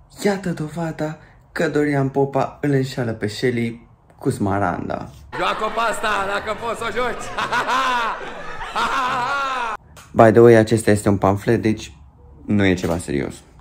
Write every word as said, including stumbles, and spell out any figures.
Iată dovada că Dorian Popa îl înșeală pe Shelly cu Smaranda. Joacă pe asta, dacă poți să o joci! By the way, acesta este un pamflet, deci nu e ceva serios.